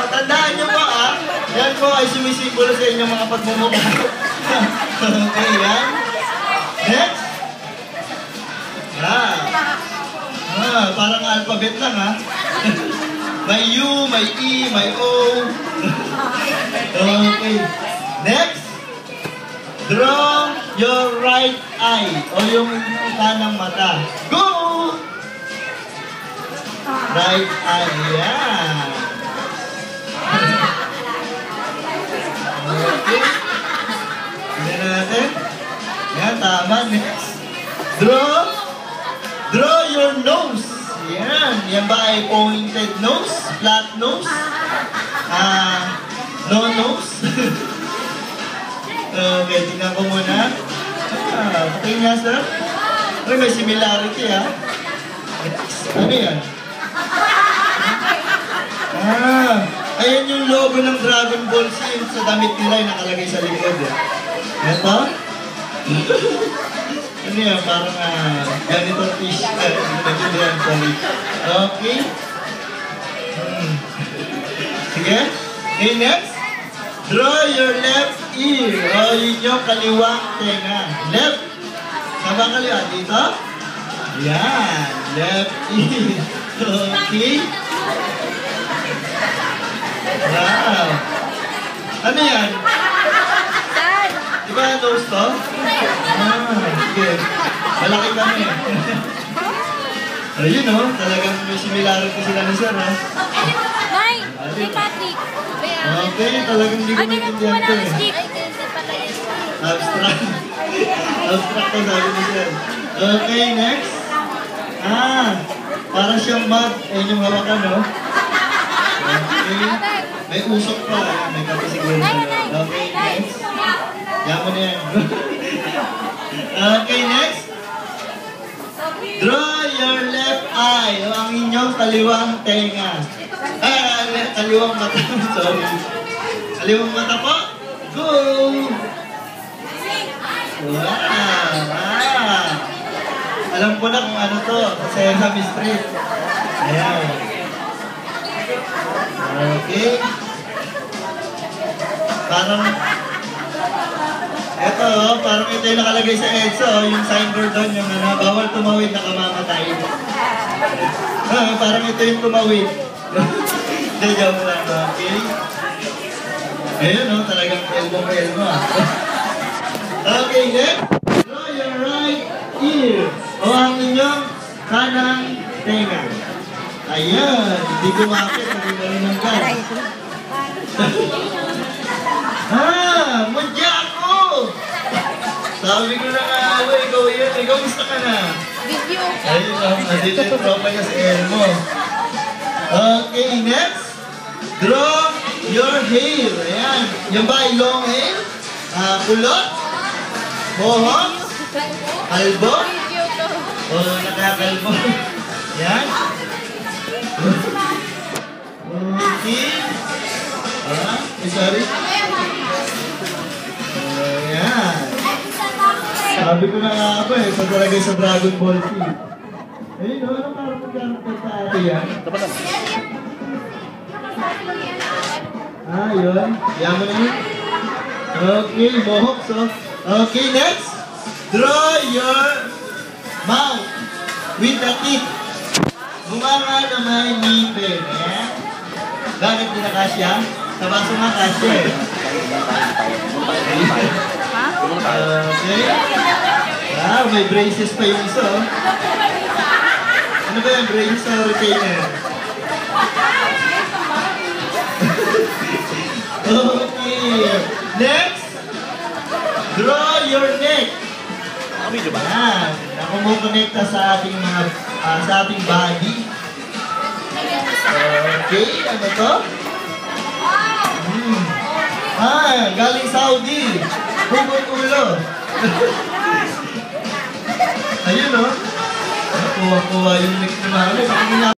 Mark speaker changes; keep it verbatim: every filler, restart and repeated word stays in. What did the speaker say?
Speaker 1: tandaan nyo po ah. Yan po ay sumisimbolo sa inyong mga pagmumukha. Okay, yan. Next. Ah. Ah, parang alphabet lang ha. May U, may E, may O. Okay. Next. Draw your right eye o yung kanang mata. Go! Right eye. Yan. Okay. Tignan natin. Yan, tama. Next. Draw. Draw your nose. Yan. Yan ba ay pointed nose? Flat nose? Ah, no nose? Okay, tingnan ko muna. Ah, patingin nga, sir. Uy, may similarity, ha? Ano yan? Ah, ayan yung logo ng Dragon Ball Z sa damit nila yung nakalagay sa likod, eh. Ito? Ano yan? Parang, ah, ganito fish. Nagigyan, sorry. Okay. Hmm. Sige. Okay, next. Draw your left ear. O, yun yung kaliwang tenga. Left. Saba kaliwa? Dito? Yan. Left ear. Okay. Wow. Ano yan? Diba nose to? Ah, sige. Malaki kami. Ayun o. Talagang may similarity sila ni sir, ha?
Speaker 2: Nay! Si Patrick!
Speaker 1: Okay, talagang hindi ko maintindihan ito eh. Abstract. Abstract ko sabi ni sir. Okay, next. Ah, para siyang mug. Ayun yung hawakan, no? Okay. May usok pa. May kape siguro. Okay, next. Yan mo na yan. Okay, next. Draw your left eye. O ang inyong kaliwang tenga. Ah, kaliwang mata. Sorry. Kaliwang mata po. Go! Wow! Ah. Alam ko na kung ano to. Sa Sesame Street. Ayan. Okay. Parang ito, oh, parang ito yung nakalagay sa EDSA, oh, yung signboard doon, yung ano, bawal tumawid, nakamamatay. Ah, parang ito yung tumawid. Hindi, joke lang, okay? Ayun, oh, talagang elbow-elbow, ah. Okay, next. Draw your right ear. O ang inyong kanang tenga. Ayan, hindi kumakit, hindi marinang ka. Ah, mudya ako! Sabi ko na nga, oh, ikaw yun, ikaw gusto ka na.
Speaker 2: Video.
Speaker 1: Ayun lang, nandito yung tropa niya sa Elmo. Okay, next. Draw your hair. Ayan. Yan ba ay long hair? Uh, kulot? Mohawk? Kalbo? O, oh, nakakalbo. Yan. Okay. Ah, sorry. Ayan. Sabi ko na nga ako eh, pag talagay sa Dragon Ball Z. Ayun, no? Anong parang magkaroon sa ate yan? Ah, yun. Yan mo na yun. Okay, mohawk, so. Okay, next. Draw your mouth with the teeth. Bumanga na may ngipin. Ayan. Bakit di na kasya? Sa baso nga kasya eh. Okay. Ah, may braces pa yung isa, oh. Ano ba yan? Braces o retainer? Okay. Next. Draw your neck. Yan. Na kumukonekta sa ating mga uh, sa ating body. Okay. Ano to? Hmm. Ah, galing Saudi. Hugot ulo. Ayun, oh. Kuha-kuha yung neck ni Mami.